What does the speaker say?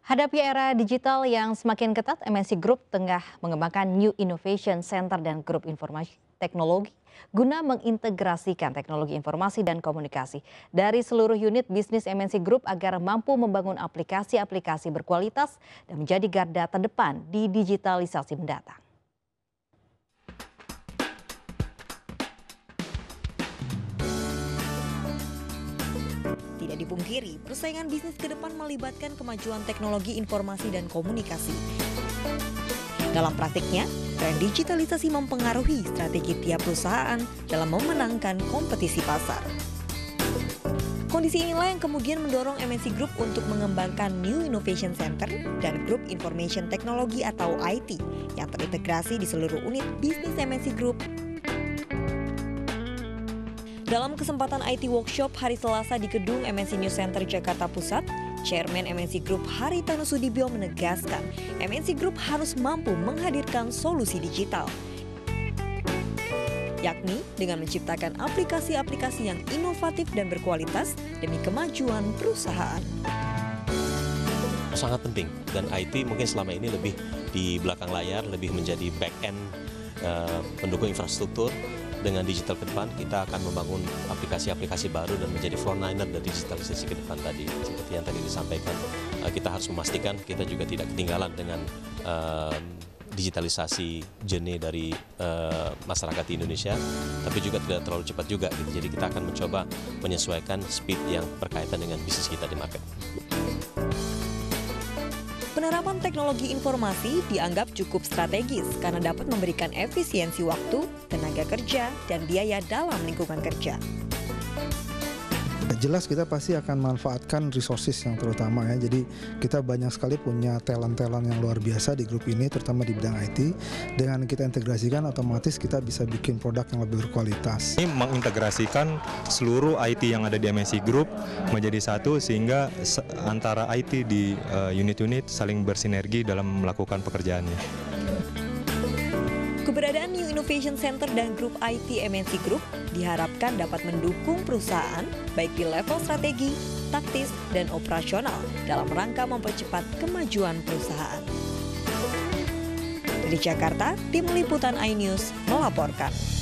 Hadapi era digital yang semakin ketat, MNC Group tengah mengembangkan New Innovation Center dan Grup Informasi Teknologi guna mengintegrasikan teknologi informasi dan komunikasi dari seluruh unit bisnis MNC Group agar mampu membangun aplikasi-aplikasi berkualitas dan menjadi garda terdepan di digitalisasi mendatang. Tidak dipungkiri, persaingan bisnis ke depan melibatkan kemajuan teknologi informasi dan komunikasi. Dalam praktiknya, tren digitalisasi mempengaruhi strategi tiap perusahaan dalam memenangkan kompetisi pasar. Kondisi inilah yang kemudian mendorong MNC Group untuk mengembangkan New Innovation Center dan Grup Information Technology atau IT yang terintegrasi di seluruh unit bisnis MNC Group. Dalam kesempatan IT Workshop hari Selasa di gedung MNC New Center Jakarta Pusat, Chairman MNC Group Haritanu Sudibyo menegaskan MNC Group harus mampu menghadirkan solusi digital, yakni dengan menciptakan aplikasi-aplikasi yang inovatif dan berkualitas demi kemajuan perusahaan. Sangat penting, dan IT mungkin selama ini lebih di belakang layar, lebih menjadi back-end pendukung infrastruktur. Dengan digital ke depan, kita akan membangun aplikasi-aplikasi baru dan menjadi frontliner dari digitalisasi ke depan tadi. Seperti yang tadi disampaikan, kita harus memastikan kita juga tidak ketinggalan dengan digitalisasi journey dari masyarakat di Indonesia, tapi juga tidak terlalu cepat juga. Jadi kita akan mencoba menyesuaikan speed yang berkaitan dengan bisnis kita di market. Penerapan teknologi informasi dianggap cukup strategis karena dapat memberikan efisiensi waktu, tenaga kerja, dan biaya dalam lingkungan kerja. Jelas kita pasti akan manfaatkan resources yang terutama ya. Jadi kita banyak sekali punya talent-talent yang luar biasa di grup ini, terutama di bidang IT. Dengan kita integrasikan, otomatis kita bisa bikin produk yang lebih berkualitas. Ini mengintegrasikan seluruh IT yang ada di MNC Group menjadi satu, sehingga antara IT di unit-unit saling bersinergi dalam melakukan pekerjaannya. Keberadaan New Innovation Center dan Grup IT MNC Group diharapkan dapat mendukung perusahaan baik di level strategi, taktis, dan operasional dalam rangka mempercepat kemajuan perusahaan. Dari Jakarta, Tim Liputan iNews melaporkan.